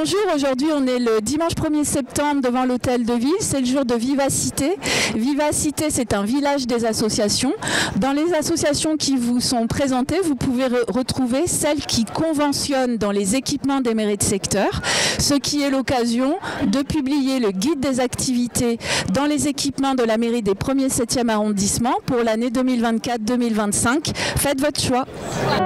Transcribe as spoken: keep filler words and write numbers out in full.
Bonjour, aujourd'hui on est le dimanche premier septembre devant l'hôtel de ville, c'est le jour de Vivacité. Vivacité, c'est un village des associations. Dans les associations qui vous sont présentées, vous pouvez re retrouver celles qui conventionnent dans les équipements des mairies de secteur, ce qui est l'occasion de publier le guide des activités dans les équipements de la mairie des premier et septième arrondissements pour l'année deux mille vingt-quatre deux mille vingt-cinq. Faites votre choix.